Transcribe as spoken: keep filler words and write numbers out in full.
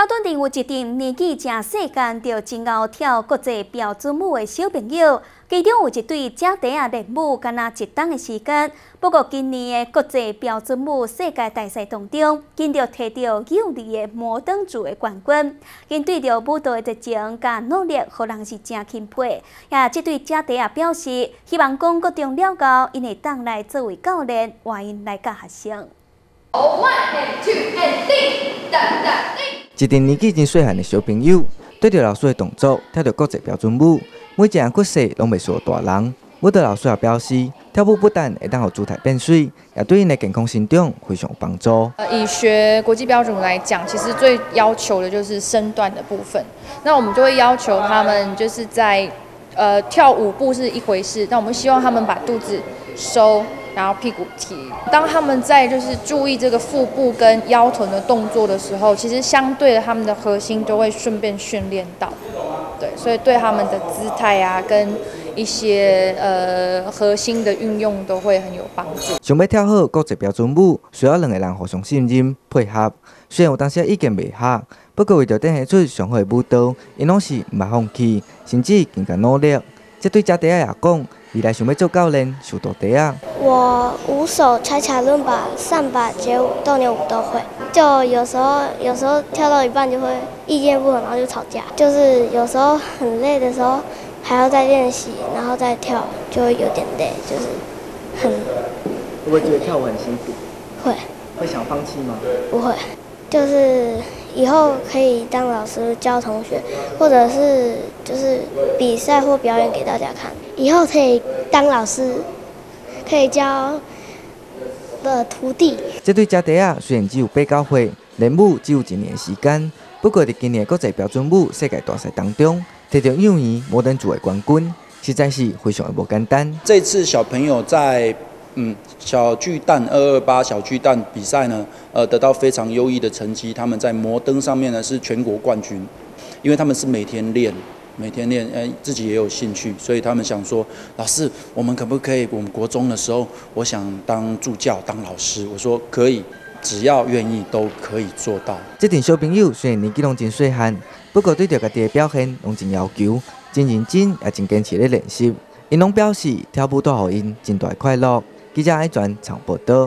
头顿顶有一阵年纪正细干就真熬跳国际标准舞的小朋友，其中有一对姐弟仔练舞，干那一冬的时间。不过今年的国际标准舞世界大赛当中，因着摕到有利的摩登组的冠军，因对着舞蹈的热情甲努力，互人是真钦佩。也这对姐弟仔表示，希望讲各中了后，因会当来作为教练，换因来教学生。 One and two and three， 哒哒滴。 一阵年纪真细汉的小朋友，对着老师的动作跳着国际标准舞，每一项骨势拢袂输大人。舞蹈老师也表示，跳舞不但会当让姿态变水，也对因的健康成长非常有帮助。 呃，以学国际标准舞来讲，其实最要求的就是身段的部分。那我们就会要求他们就是在呃跳舞步是一回事，但我们希望他们把肚子收。然后屁股提，当他们在就是注意这个腹部跟腰臀的动作的时候，其实相对的他们的核心都会顺便训练到，对，所以对他们的姿态啊跟一些呃核心的运用都会很有帮助。 想要跳好国际标准舞，需要两个人互相信任配合。虽然有当时意见袂合，不过为着展现出上好的舞蹈，因拢是唔放弃，甚至更加努力。这对姐弟仔也讲，未来想要做教练，受到底啊。 我舞手、恰恰伦巴、上把、街舞、斗牛舞都会。就有时候，有时候跳到一半就会意见不合，然后就吵架。就是有时候很累的时候，还要再练习，然后再跳，就会有点累，就是很。 会不会觉得跳舞很辛苦？ 会。 会想放弃吗？ 不会，就是以后可以当老师教同学，或者是就是比赛或表演给大家看。以后可以当老师。可以教的徒弟。 这对姐弟仔虽然只有八九岁，练舞只有一年时间，不过在今年国际标准舞世界大赛当中，摕到幼儿摩登组的冠军，实在是非常的不简单。 这次小朋友在嗯小巨蛋二二八小巨蛋比赛呢，呃得到非常优异的成绩，他们在摩登上面呢是全国冠军，因为他们是每天练。每天练，呃，自己也有兴趣，所以他们想说，老师，我们可不可以？我们国中的时候，我想当助教、当老师。我说可以，只要愿意都可以做到。 这群小朋友虽然年纪拢真细汉，不过对着家己的表现拢真要求，真认真也真坚持咧练习。因拢表示跳舞带予因真大快乐。记者爱转场报道。